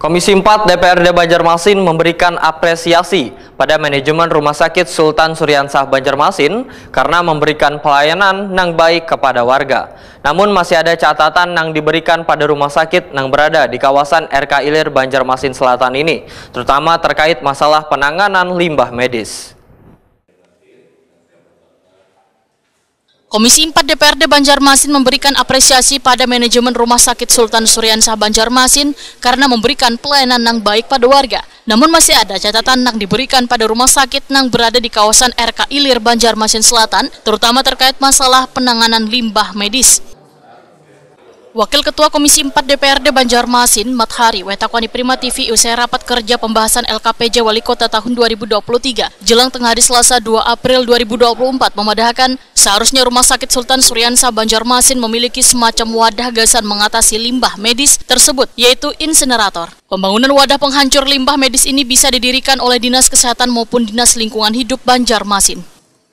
Komisi 4 DPRD Banjarmasin memberikan apresiasi pada manajemen Rumah Sakit Sultan Suryansah Banjarmasin karena memberikan pelayanan yang baik kepada warga. Namun masih ada catatan yang diberikan pada rumah sakit yang berada di kawasan RK Ilir Banjarmasin Selatan ini, terutama terkait masalah penanganan limbah medis. Komisi 4 DPRD Banjarmasin memberikan apresiasi pada manajemen Rumah Sakit Sultan Suryansah Banjarmasin karena memberikan pelayanan yang baik pada warga. Namun masih ada catatan yang diberikan pada rumah sakit yang berada di kawasan RK Ilir Banjarmasin Selatan, terutama terkait masalah penanganan limbah medis. Wakil Ketua Komisi 4 DPRD Banjarmasin, Mathari Wetakwani Prima TV usai rapat kerja pembahasan LKPJ Wali Kota tahun 2023 jelang tengah hari Selasa 2 April 2024 memadahkan seharusnya Rumah Sakit Sultan Suryansah Banjarmasin memiliki semacam wadah gasan mengatasi limbah medis tersebut, yaitu insinerator. Pembangunan wadah penghancur limbah medis ini bisa didirikan oleh Dinas Kesehatan maupun Dinas Lingkungan Hidup Banjarmasin.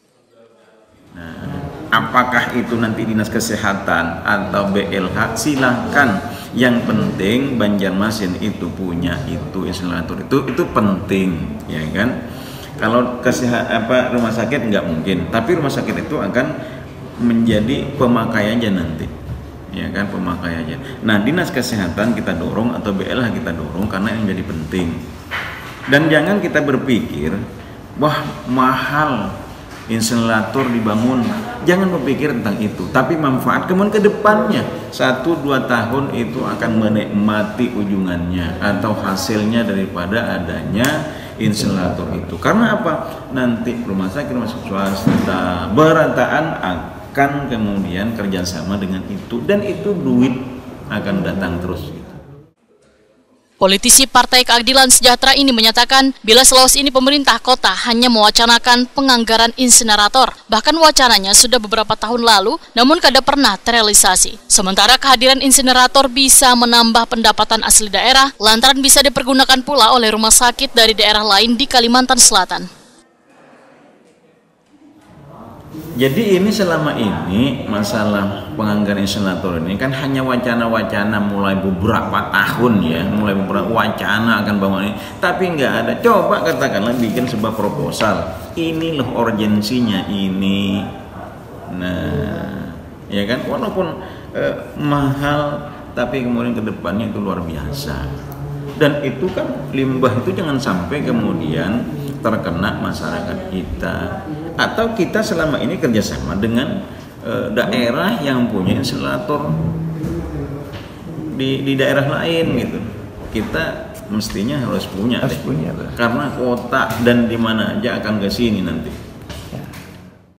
Apakah itu nanti Dinas Kesehatan atau BLH, silahkan. Yang penting Banjarmasin itu punya itu insinerator, itu penting, ya kan? Kalau rumah sakit nggak mungkin, tapi rumah sakit itu akan menjadi pemakaiannya nanti, ya kan, pemakaiannya. Nah, Dinas Kesehatan kita dorong atau BLH kita dorong karena yang jadi penting. Dan jangan kita berpikir wah mahal insinerator dibangun, jangan berpikir tentang itu, tapi manfaat kemudian ke depannya 1-2 tahun itu akan menikmati ujungannya atau hasilnya daripada adanya insinerator itu. Karena apa? Nanti rumah sakit swasta berantakan akan kemudian kerjasama dengan itu, dan itu duit akan datang terus. Politisi Partai Keadilan Sejahtera ini menyatakan bila selawas ini pemerintah kota hanya mewacanakan penganggaran insinerator. Bahkan wacananya sudah beberapa tahun lalu, namun kada pernah terrealisasi. Sementara kehadiran insinerator bisa menambah pendapatan asli daerah, lantaran bisa dipergunakan pula oleh rumah sakit dari daerah lain di Kalimantan Selatan. Jadi ini selama ini masalah penganggaran insinerator ini kan hanya wacana-wacana mulai beberapa tahun ya, mulai beberapa wacana akan bangun ini, tapi nggak ada. Coba katakanlah bikin sebuah proposal, ini loh urgensinya ini. Nah, ya kan, walaupun mahal, tapi kemudian ke depannya itu luar biasa. Dan itu kan limbah itu jangan sampai kemudian terkena masyarakat kita, atau kita selama ini kerjasama dengan daerah yang punya insinerator di daerah lain gitu. Kita mestinya harus punya karena kota dan di mana aja akan ke sini nanti.